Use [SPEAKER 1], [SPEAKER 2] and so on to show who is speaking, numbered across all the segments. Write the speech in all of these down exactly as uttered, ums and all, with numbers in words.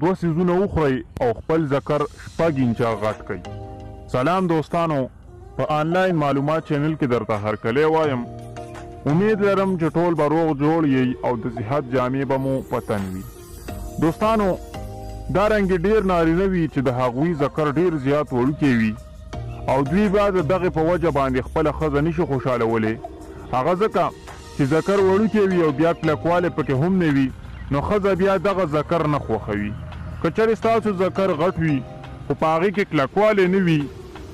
[SPEAKER 1] دوه سیزونه وخورئ او خپل ذکر شپږ انچه غټ کړئ. سلام دوستانو، په آنلاین معلومات چینل کې درته هرکلی وایم. امید لرم چې ټول به روغ جوړ یئ او د صحت جامې به مو په تن وي. دوستانو دا رنګې ډېر نارینه وي چې د هغوی ذکر ډېر زیات وړوکی وي او دوی بیا د دغې په وجه باندې خپله ښځه نشي خوشحالولی. هغه ځکه چې ذکر وړوکی وي او بیا کلکوالی پکې هم نه وي، نو ښځه بیا دغه ذکر نه خوښوي. که چېرې ستاسو ذکر غټ وي خو په هغې کې کلکوالی نه وي،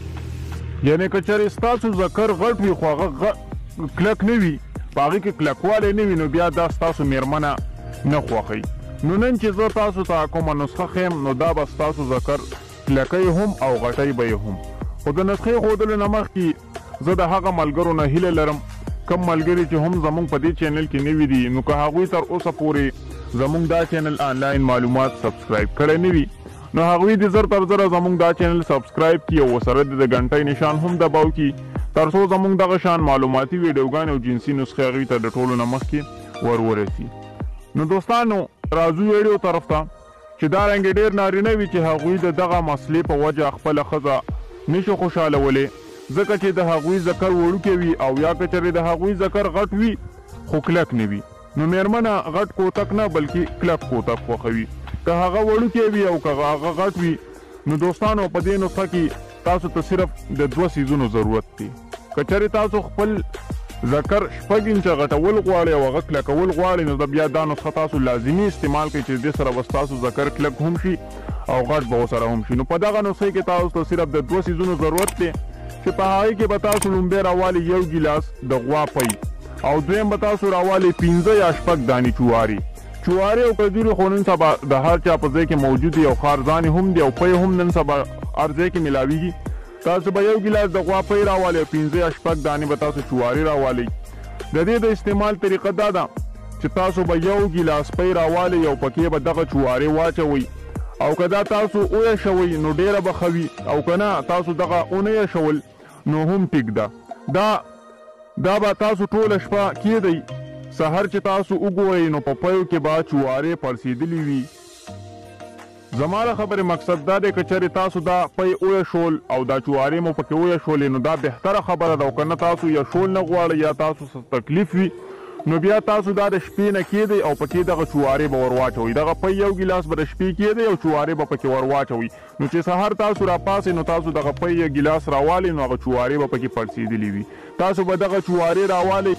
[SPEAKER 1] یعنې که چېرې ستاسو ذکر غټ وي خو هغه کلک نه وي، په هغې کې کلکوالی نه وي، نو بیا دا ستاسو میرمنه نه خوښوي. نو نن چې زه تاسو ته کومه نسخه ښیم، نو دا به ستاسو ذکر کلکی هم او غټی به یې هم. خو د نسخې ښودلو نه مخکې زه د هغه ملګرو نه هیله لرم کم ملګري چې هم زمونږ په دې چینل کې نوي دي، نو که هغوی تر اوسه پورې زمونږ دا چینل آنلاین معلومات سبسکرایب کړی نه وي، نو هغوی دې زر تر زره زمونږ دا چینل سبسکرایب کړي او ورسره د غنټۍ نشان هم دباو کړي، تر څو زمونږ دغه شان معلوماتي ویډیوګانې او جنسي نسخې هغوی ته د ټولو نه مخکې ور ورسي. نو دوستانو راځو ویډیو طرف ته چې دا رنګې ډېر نارینه وي چې هغوی د دغه مسلې په وجه خپله ښځه نشي خوشحالولی، ځکه چې د هغوی ذکر وړوکی وي او یا که چېرې د هغوی ذکر غټ وي خو کلک نه وي. نو میرمنه غټ کوتک نه بلکې کلک کوتک خوښوي. که هغه وړوکی وي او که هغه غټ وي، نو دوستانو په دې نسخه کې تاسو ته صرف د دوه څیزونو ضرورت دی. که چېرې تاسو خپل ذکر شپږ انچه غټول غواړئ او هغه کلکول غواړئ، نو د بیا دا نسخه تاسو لازمي استعمال کړئ چې دې سره به ستاسو ذکر کلک هم شي او غټ به ورسره هم شي. نو په دغه نسخې کې تاسو ته صرف د دوه څیزونو ضرورت دی چې په هغې کې به تاسو لومبی راوالي یو ګیلاس د غوا پی او دویم به تاسو راوالي پنځه یا شپږ دانې چوارې. چوارې او کجورې خو نن سبا د هر چا په ځای کې موجود دي او خارزانې هم دي او پی هم نن سبا هر ځای کې میلاویږي. تاسو به یو ګیلاس د غوا پی راوالي او پنځه یا شپږ دانې به تاسو چوارې راوالي. د دې د استعمال طریقه دا ده چې تاسو به یو ګیلاس پی راوالي او پکې به دغه چوارې واچوئ، او که دا تاسو اویه شوئ نو ډیره به ښه وي، او که نه تاسو دغه اونه شول نو هم ټیک ده. دا دا به تاسو ټوله شپه کیدئ، سحر چې تاسو وګورئ نو په پیو کې به چوارې پړسېدلي وي. زما د خبرې مقصد دا دی که چېرې تاسو دا پی اویه شول او دا چوارې مو پکې اویه شولې، نو دا بهتره خبره ده. او که نه تاسو یا شول نه غواړئ یا تاسو څه تکلیف وي، نو بیا تاسو دا د شپې نه کیدئ او پکې دغه چوارې به ور واچوئ. دغه پی یو ګیلاس به د شپې کیدئ او چوارې به پکې ور واچوئ. نو چې سهار تاسو راپاسئ نو تاسو دغه پی یو ګیلاس راوالئ، نو هغه چوارې به پکې پړسېدلې وي. تاسو به دغه چوارې راوالئ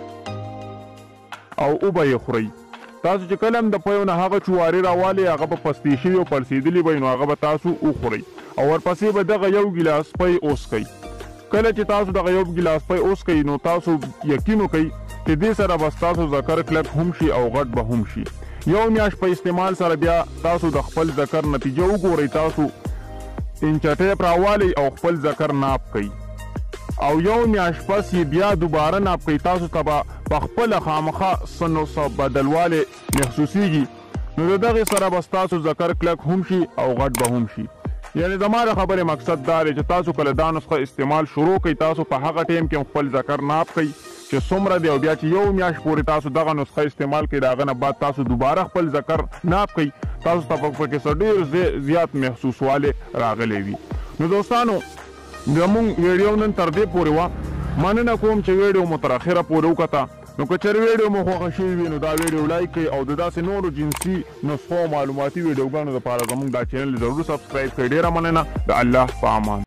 [SPEAKER 1] او اوبه یې خورئ. تاسو چې کله هم د پیو نه هغه چوارې راوالئ، هغه به پستې شوي او پړسېدلي به وي، نو هغه به تاسو وخورئ او ورپسې به دغه یو ګیلاس پی وڅښئ. کله چې تاسو دغه یو ګیلاس پی وڅښئ نو تاسو یقین وکئ چې دې سره به ستاسو ذکر کلک هم شي او غټ به هم شي. یو میاشت په استعمال سره بیا تاسو د خپل ذکر نتیجه وګورئ. تاسو انچه ټیپ راوالئ او خپل ذکر ناپ کئ او یو میاشت پس یې بیا دوباره ناپ کئ. تاسو ته به په خپله خامخا څه نو څه بدلوالی محسوسیږي، نو د دغې سره به ستاسو ذکر کلک هم شي او غټ به هم شي. یعنې زما د خبرې مقصد دا دی چې تاسو کله دا نسخه استعمال شروع کئ، تاسو په هغه ټایم کې خپل ذکر ناپ کئ چې څومره دی، او بیا چې یو میاشت پورې تاسو دغه نسخه استعمال کړئ، د هغه نه بعد تاسو دوباره خپل ذکر ناپ کړئ، تاسو ته پکې څه ډېر زیات محسوسوالی راغلی وي. نو دوستانو زموږ ویډیو نن تر دې پورې وه. مننه کوم چې ویډیو مو تر اخره پورې وکته. نو که چېرې ویډیو مو خوښه شوې وي نو دا ویډیو لایک کړئ او د داسې نورو جنسي نسخو او معلوماتي ویډیوګانو دپاره زموږ دا چینل ضرور سبسکرایب کړئ. ډېره مننه. د الله په امان.